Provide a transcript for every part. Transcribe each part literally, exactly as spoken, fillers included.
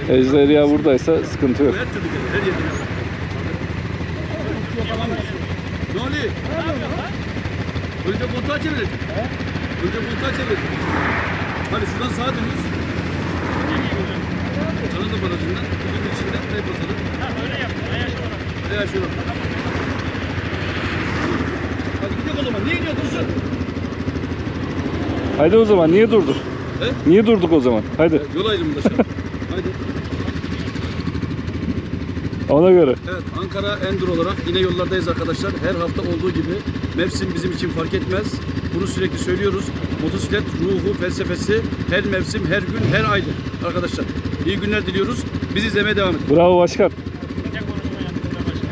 Ejderha buradaysa sıkıntı yok. Her türlü gelir, her yerde gelir. Ne oluyor? Önce kontağı çevirecek. Önce kontağı çevirecek. Hadi şuradan sağa dönüyoruz. Canada barajından, bunun içinden kayıp atalım. Ha öyle yap. Ayağı şurada. Ayağı şurada. Hadi gidelim o zaman. Niye iniyor dursun? Haydi o zaman niye durduk? He? Niye durduk o zaman? Haydi. Yol ayrımında şu an. Haydi. Ona göre. Evet, Ankara Enduro olarak yine yollardayız arkadaşlar. Her hafta olduğu gibi mevsim bizim için fark etmez. Bunu sürekli söylüyoruz. Motosiklet ruhu, felsefesi her mevsim, her gün, her aydır arkadaşlar. İyi günler diliyoruz. Bizi izlemeye devam edin. Bravo başkan. Ne konuşma yaptığında başka.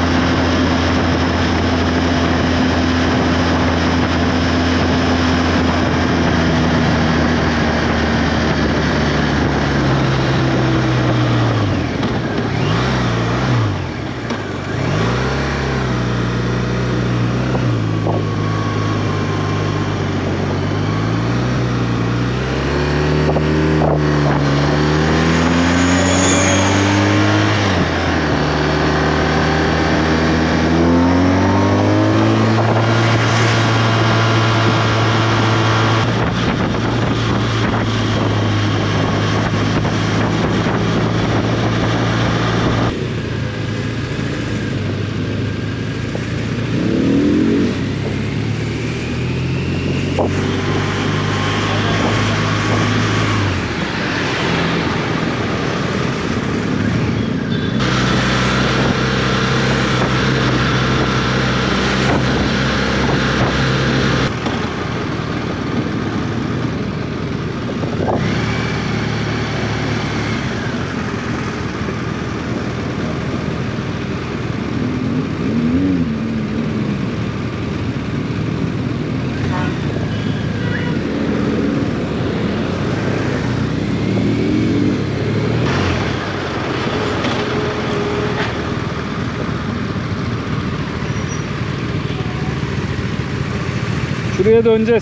Şuraya döneceğiz.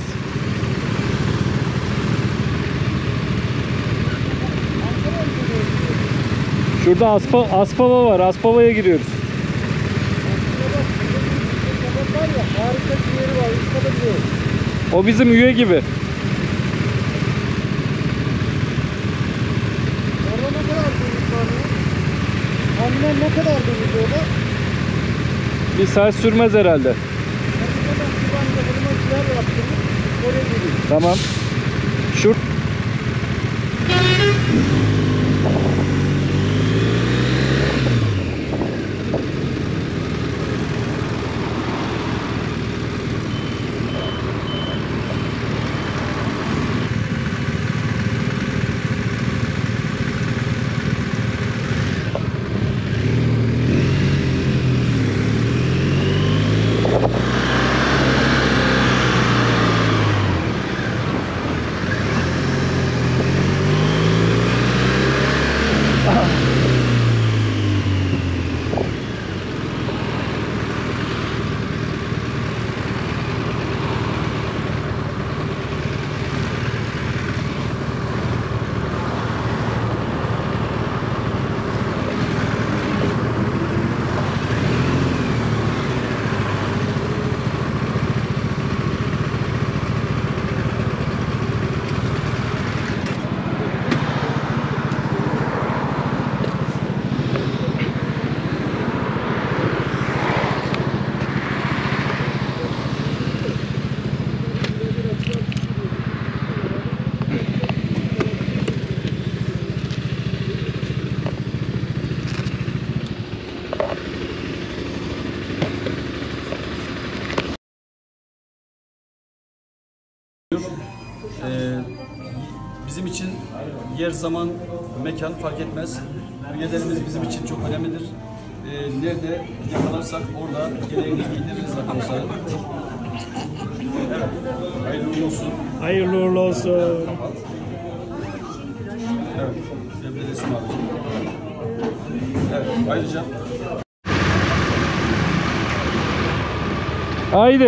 Şurada Aspa, Aspava var. Aspava'ya giriyoruz. O bizim üye gibi. Orada ne kadar dönüş var ya? Tahminen ne kadar dönüş orada? Bir saat sürmez herhalde. Tamam. Şu Ee, bizim için yer, zaman, mekan fark etmez. Üyelerimiz bizim için çok önemlidir. Ee, nerede yakalarsak orada gereğini giydiririz arkadaşlar. Evet, hayırlı uğurlu olsun. Hayırlı uğurlu olsun. Evet, benim de resim abicim. Evet, ayrıca haydi.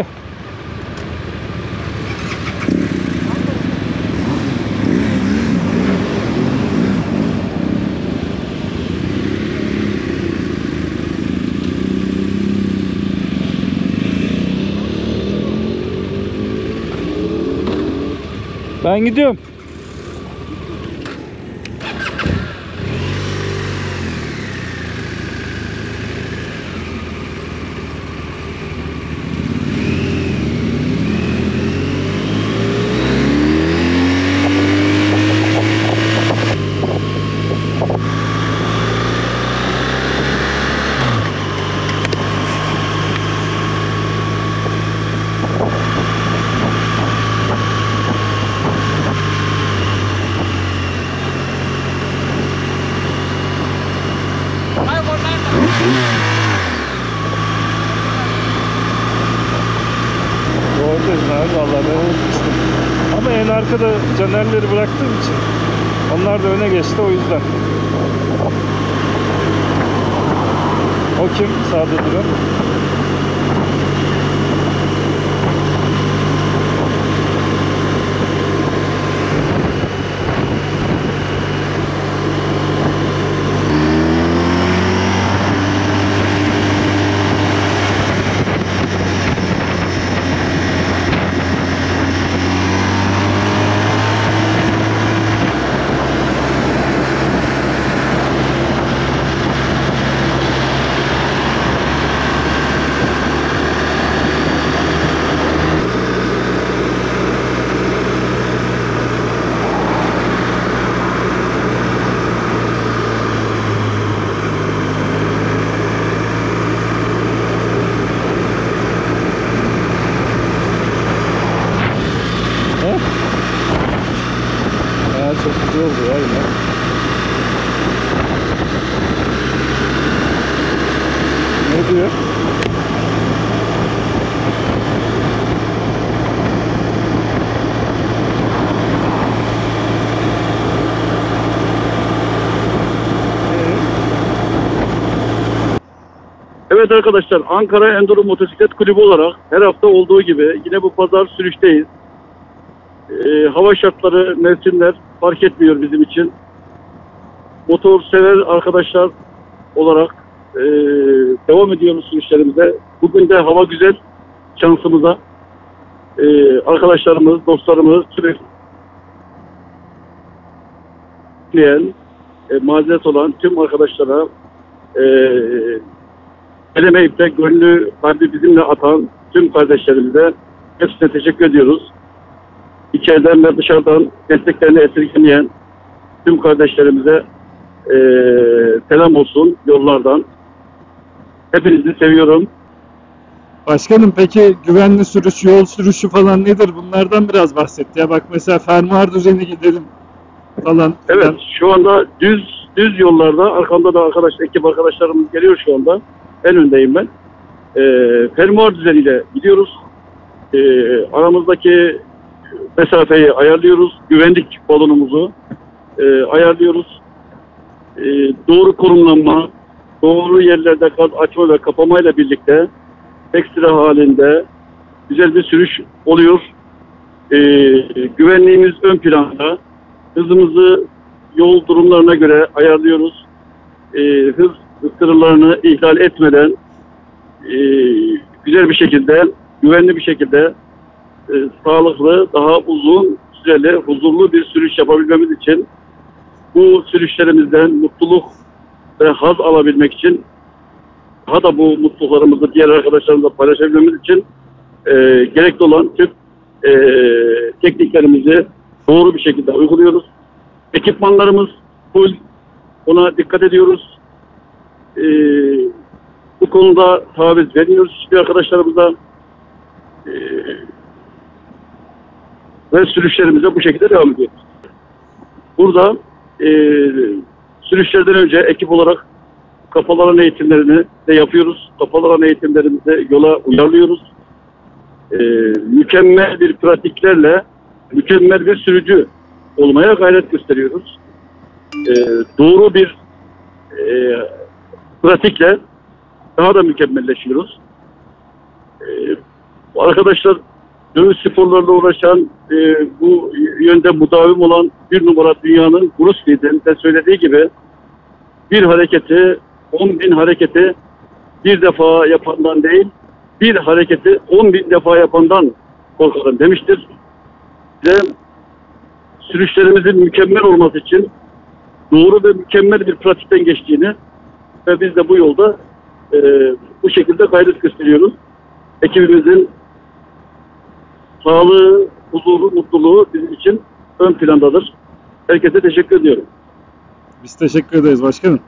Ben gidiyorum. Doğru abi, vallahi ben unutmuştum. Ama en arkada canerleri bıraktığım için onlar da öne geçti, o yüzden. O kim sağda duran? Çok güzel oldu ya yine. Ne diyor? Evet arkadaşlar, Ankara Enduro Motosiklet Kulübü olarak her hafta olduğu gibi yine bu pazar sürüşteyiz. Ee, hava şartları, mevsimler fark etmiyor bizim için. Motor sever arkadaşlar olarak e, devam ediyoruz sürüşlerimize. Bugün de hava güzel, şansımıza. Ee, arkadaşlarımız, dostlarımız sürekli e, mazeret olan tüm arkadaşlara e, elemeyip de gönlü kalbi bizimle atan tüm kardeşlerimize hepsine teşekkür ediyoruz. İçeriden ve dışarıdan desteklerini esirgemeyen tüm kardeşlerimize e, selam olsun yollardan. Hepinizi seviyorum. Başkanım, peki güvenli sürüş, yol sürüşü falan nedir? Bunlardan biraz bahset ya. Bak mesela fermuar düzeni gidelim falan. Evet, şu anda düz düz yollarda, arkamda da arkadaş, ekip arkadaşlarımız geliyor şu anda. En öndeyim ben. E, fermuar düzeniyle gidiyoruz. E, aramızdaki mesafeyi ayarlıyoruz. Güvenlik balonumuzu e, ayarlıyoruz. E, doğru konumlanma, doğru yerlerde gaz açma ve kapamayla birlikte ekstra halinde güzel bir sürüş oluyor. E, güvenliğimiz ön planda. Hızımızı yol durumlarına göre ayarlıyoruz. E, hız sınırlarını ihlal etmeden e, güzel bir şekilde, güvenli bir şekilde e, sağlıklı, daha uzun süreli, huzurlu bir sürüş yapabilmemiz için, bu sürüşlerimizden mutluluk ve haz alabilmek için, daha da bu mutluluklarımızı diğer arkadaşlarımızla paylaşabilmemiz için e, gerekli olan tüm e, tekniklerimizi doğru bir şekilde uyguluyoruz. Ekipmanlarımız full, ona dikkat ediyoruz. E, bu konuda taviz vermiyoruz hiçbir arkadaşlarımıza. E, ve sürüşlerimize bu şekilde devam ediyoruz. Burada e, sürüşlerden önce ekip olarak kapalı alan eğitimlerini de yapıyoruz. Kapalı alan eğitimlerimizi yola uyarlıyoruz. E, mükemmel bir pratiklerle mükemmel bir sürücü olmaya gayret gösteriyoruz. E, doğru bir e, pratikle daha da mükemmelleşiyoruz. E, arkadaşlar, dövüş sporlarla uğraşan, e, bu yönde mudavim olan bir numara dünyanın Bruce Lee'nin de söylediği gibi, bir hareketi, on bin hareketi bir defa yapandan değil, bir hareketi on bin defa yapandan korkarım demiştir. Ve sürüşlerimizin mükemmel olması için doğru ve mükemmel bir pratikten geçtiğini ve biz de bu yolda e, bu şekilde gayret gösteriyoruz. Ekibimizin sağlığı, huzuru, mutluluğu bizim için ön plandadır. Herkese teşekkür ediyorum. Biz teşekkür ederiz başkanım.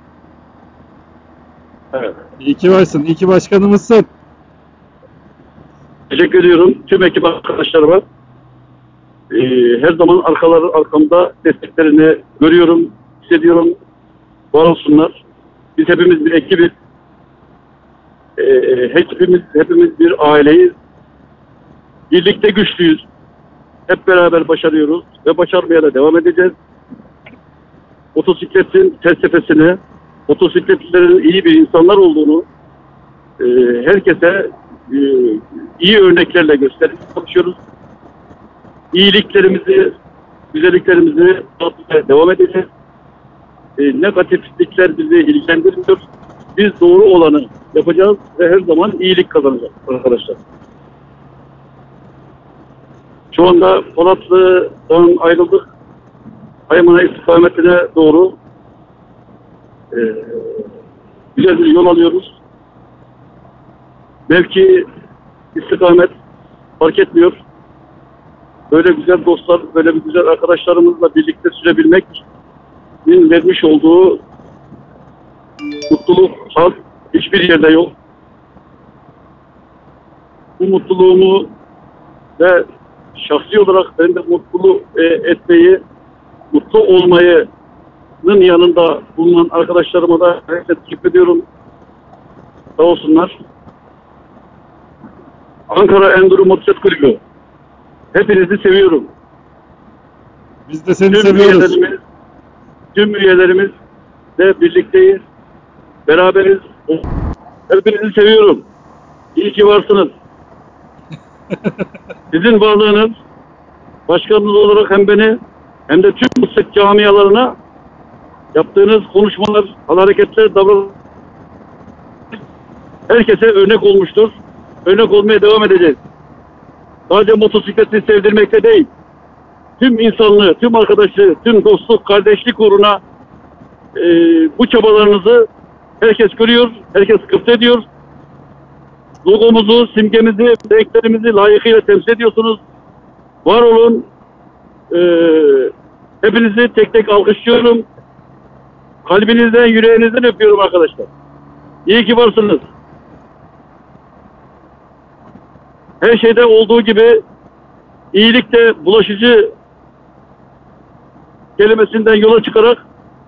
Evet. İyi ki varsın. İyi ki başkanımızsın. Teşekkür ediyorum tüm ekip arkadaşlarıma. Ee, her zaman arkaları arkamda desteklerini görüyorum, hissediyorum. Var olsunlar. Biz hepimiz bir ekibiz. Ee, hepimiz, hepimiz bir aileyiz. Birlikte güçlüyüz. Hep beraber başarıyoruz ve başarmaya da devam edeceğiz. Motosikletin felsefesini, motosikletlilerin iyi bir insanlar olduğunu e, herkese e, iyi örneklerle göstermeye çalışıyoruz. İyiliklerimizi, güzelliklerimizi yapmaya devam edeceğiz. E, negatiflikler bizi ilgilendirmiyor. Biz doğru olanı yapacağız ve her zaman iyilik kazanacağız arkadaşlar. Şu anda Polatlı'dan ayrıldık. Haymana istikametine doğru e, güzel bir yol alıyoruz. Mevki, istikamet fark etmiyor. Böyle güzel dostlar, böyle bir güzel arkadaşlarımızla birlikte sürebilmek vermiş olduğu mutluluk, haz hiçbir yerde yok. Bu mutluluğumu ve şahsi olarak ben de mutlu e, etmeyi, mutlu olmayının yanında bulunan arkadaşlarıma da teşekkür ediyorum. Sağ olsunlar. Ankara Enduro Motosiklet Kulübü. Hepinizi seviyorum. Biz de seni Tüm seviyoruz. üyelerimiz, tüm üyelerimiz de birlikteyiz. Beraberiz. Hepinizi seviyorum. İyi ki varsınız. Sizin varlığınız başkanınız olarak hem beni hem de tüm motosiklet camialarına yaptığınız konuşmalar, hareketler, davranışlar herkese örnek olmuştur. Örnek olmaya devam edeceğiz. Sadece motosikleti sevdirmekte değil, tüm insanlığı, tüm arkadaşlığı, tüm dostluk, kardeşlik uğruna e, bu çabalarınızı herkes görüyor, herkes gıpta ediyor. Logomuzu, simgemizi, renklerimizi layıkıyla temsil ediyorsunuz. Var olun. E, hepinizi tek tek alkışlıyorum. Kalbinizden, yüreğinizden öpüyorum arkadaşlar. İyi ki varsınız. Her şeyde olduğu gibi iyilik de bulaşıcı kelimesinden yola çıkarak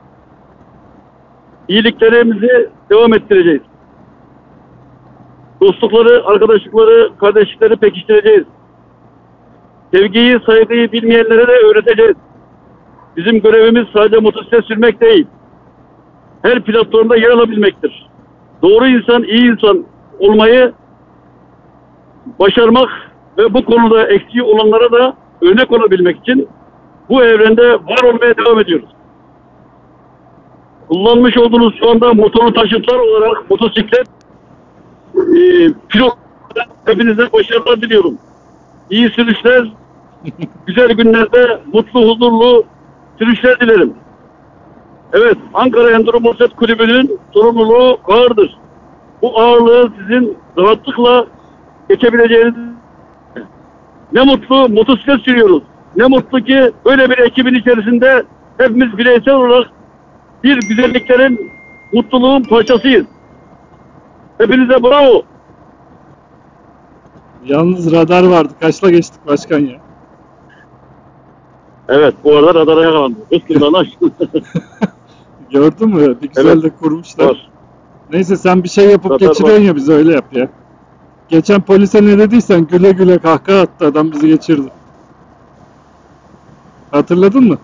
iyiliklerimizi devam ettireceğiz. Dostlukları, arkadaşlıkları, kardeşlikleri pekiştireceğiz. Sevgiyi, saygıyı bilmeyenlere de öğreteceğiz. Bizim görevimiz sadece motosiklet sürmek değil. Her platformda yer alabilmektir. Doğru insan, iyi insan olmayı başarmak ve bu konuda eksiği olanlara da örnek olabilmek için bu evrende var olmaya devam ediyoruz. Kullanmış olduğunuz şu anda motorlu taşıtlar olarak motosiklet e, pilot hepinize başarılar diliyorum. İyi sürüşler, güzel günlerde mutlu, huzurlu sürüşler dilerim. Evet, Ankara Enduro Motosiklet Kulübü'nün sorumluluğu ağırdır. Bu ağırlığı sizin rahatlıkla geçebileceğiniz. Ne mutlu motosiklet sürüyoruz. Ne mutlu ki böyle bir ekibin içerisinde hepimiz bireysel olarak bir güzelliklerin, mutluluğun parçasıyız. Hepinize bravo. Yalnız radar vardı. Kaçla geçtik başkan ya? Evet, bu arada radara yakalandı. Üstünden açtı. Gördün mü? Bir güzel Evet, de kurmuşlar. var. Neyse sen bir şey yapıp Radar geçiriyorsun var. ya, bize öyle yap ya. Geçen polise ne dediysen güle güle kahkaha attı, adam bizi geçirdi. Hatırladın mı?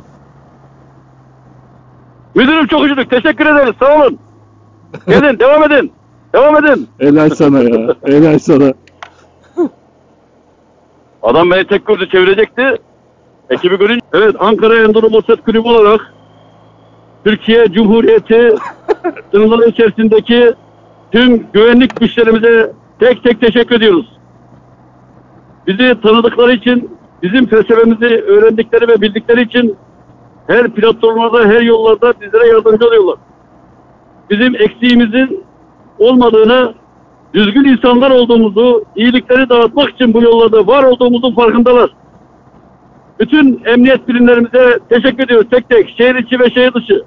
Müdürüm çok üzüldük. Teşekkür ederiz. Sağ olun. Gelin, devam edin. Devam edin. Helal sana ya. Helal sana. Adam beni tek gördü, çevirecekti. Ekibi görünce. Evet, Ankara Enduro Motosiklet Kulübü olarak Türkiye Cumhuriyeti sınırları içerisindeki tüm güvenlik güçlerimize tek tek teşekkür ediyoruz. Bizi tanıdıkları için, bizim felsefemizi öğrendikleri ve bildikleri için her platformlarda, her yollarda bizlere yardımcı oluyorlar. Bizim eksiğimizin olmadığını, düzgün insanlar olduğumuzu, iyilikleri dağıtmak için bu yollarda var olduğumuzun farkındalar. Bütün emniyet birimlerimize teşekkür ediyoruz tek tek, şehir içi ve şehir dışı.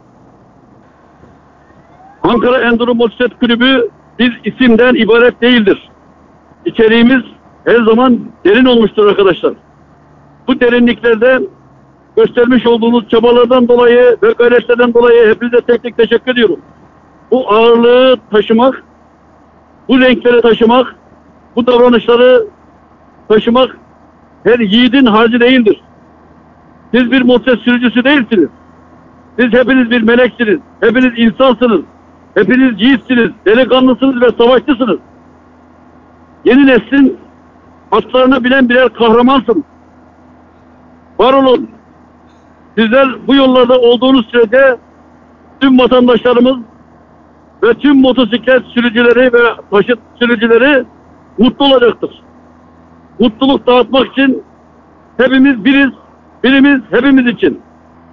Ankara Enduro Motosiklet Kulübü bir isimden ibaret değildir. İçeriğimiz her zaman derin olmuştur arkadaşlar. Bu derinliklerde göstermiş olduğunuz çabalardan dolayı ve gayretlerden dolayı hepinize tek tek teşekkür ediyorum. Bu ağırlığı taşımak, bu renkleri taşımak, bu davranışları taşımak her yiğidin harcı değildir. Siz bir motosiklet sürücüsü değilsiniz. Siz hepiniz bir meleksiniz. Hepiniz insansınız. Hepiniz yiğitsiniz, delikanlısınız ve savaşçısınız. Yeni neslin atlarını bilen birer kahramansınız. Var olun. Sizler bu yollarda olduğunuz sürece tüm vatandaşlarımız ve tüm motosiklet sürücüleri ve taşıt sürücüleri mutlu olacaktır. Mutluluk dağıtmak için hepimiz biriz, birimiz hepimiz için.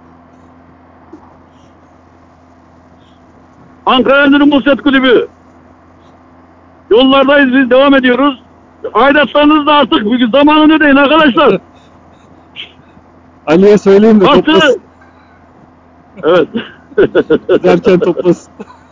Ankara Enduro Motosiklet Kulübü. Yollardayız, biz devam ediyoruz. Aidatlarınızı da artık bugün zamanını ödeyin arkadaşlar. Ali'ye söyleyeyim de Artı... toplasın. Evet. Giderken toplasın.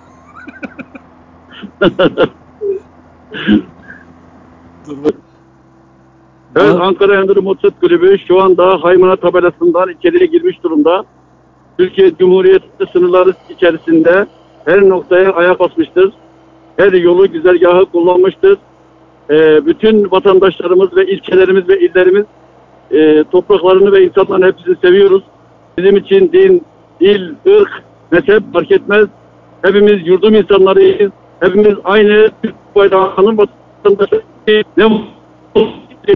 Dur bak. Evet, Ankara Enduro Motosiklet Kulübü şu anda Haymana tabelasından içeriye girmiş durumda. Türkiye Cumhuriyeti sınırları içerisinde her noktaya ayak basmıştır. Her yolu, güzergahı kullanmıştır. Ee, bütün vatandaşlarımız ve ilçelerimiz ve illerimiz e, topraklarını ve insanlarını hepsini seviyoruz. Bizim için din, dil, ırk, mezhep fark etmez. Hepimiz yurdum insanlarıyız. Hepimiz aynı Türk bayrağının vatandaşlarıyız. Ne mutlu.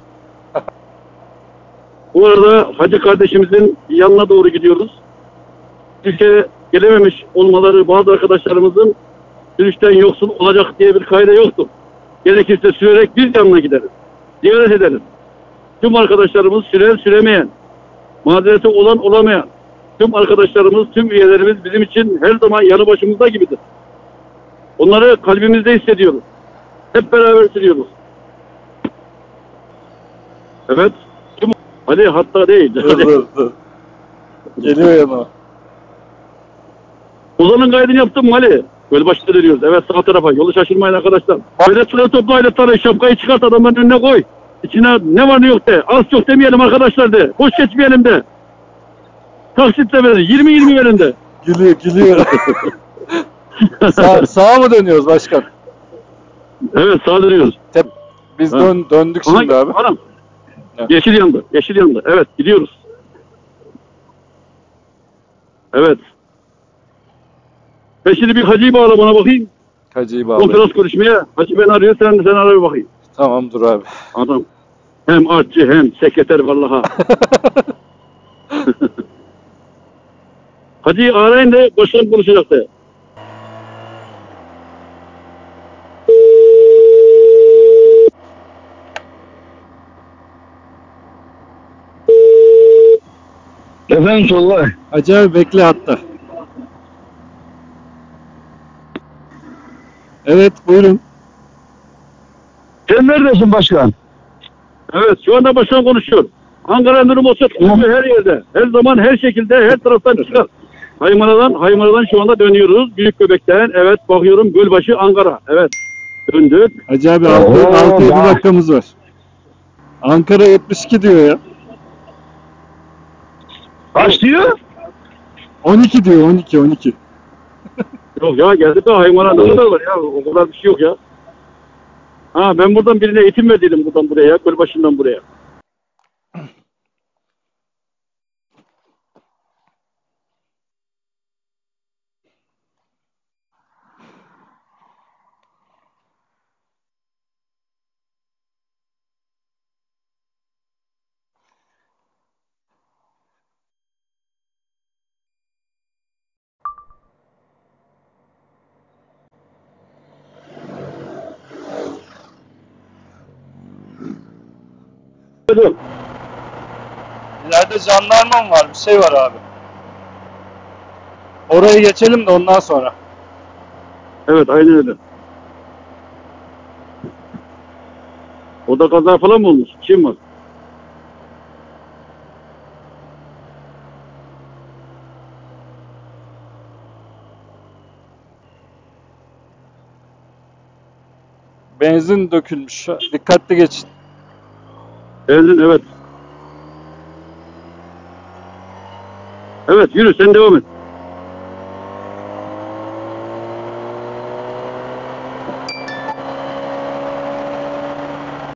Bu arada Hacı kardeşimizin yanına doğru gidiyoruz. Türkiye'ye gelememiş olmaları bazı arkadaşlarımızın sürüşten yoksun olacak diye bir kaide yoktur. Gerekirse sürerek biz yanına gideriz. Ziyaret ederiz. Tüm arkadaşlarımız süren süremeyen, mazereti olan olamayan, tüm arkadaşlarımız, tüm üyelerimiz bizim için her zaman yanı başımızda gibidir. Onları kalbimizde hissediyoruz. Hep beraber sürüyoruz. Evet. Tüm... Hadi hatta değil. Dur dur dur. Geliyor yanıma. Ozan'ın kaydını yaptım mı Ali? Böyle başta dönüyoruz. Evet, sağ tarafa. Yolu şaşırmayın arkadaşlar. Aletleri topla, aletleri, şapkayı çıkart, adamların önüne koy. İçine ne var ne yok de. Az çok demeyelim arkadaşlar de. Boş geçmeyelim de. Taksitle verin. yirmi yirmi verin de. Gülüyor gülüyor. Sağ, sağa mı dönüyoruz başkan? Evet, sağa dönüyoruz. Tep Biz Ha. dön döndük şimdi Aha, abi. Anam. Evet. Yeşil yandı. Yeşil yandı. Evet, gidiyoruz. Evet. Ben şimdi bir hacıyı bağla bana bakayım. Hacı'yı bağlayalım. Konferans konuşmaya. Hacı beni arıyor. Sen de sen ara bir bakayım. Tamam dur abi. Adam. Hem artçı hem sekreter vallaha. Hacı'yı arayın da başkan konuşacak da. Efendim Solay. Hacı abi bekle hatta. Evet buyurun. Sen neredesin başkan? Evet, şu anda başkan konuşuyor. Ankara Enduro Motosiklet Kulübü her yerde, her zaman, her şekilde, her taraftan çıkar. Haymana'dan, Haymana'dan şu anda dönüyoruz. Büyük Göbek'ten, evet bakıyorum Gölbaşı, Ankara. Evet, döndük. Hacı abi altı yedi dakikamız var. Ankara yetmiş iki diyor ya. Kaç diyor? on iki diyor, on iki on iki. Yok ya, geldik de Haymana'da ne kadar var ya, o kadar bir şey yok ya. Ha, ben buradan birine eğitim verdiydim buradan buraya, Gölbaşı'ndan buraya. İleride jandarma mı var? Bir şey var abi. Orayı geçelim de ondan sonra. Evet, aynen öyle. Orada kaza falan mı olmuş? Kim var? Benzin dökülmüş. Dikkatli geçin. Benzin, evet. Evet, yürü, sen devam et.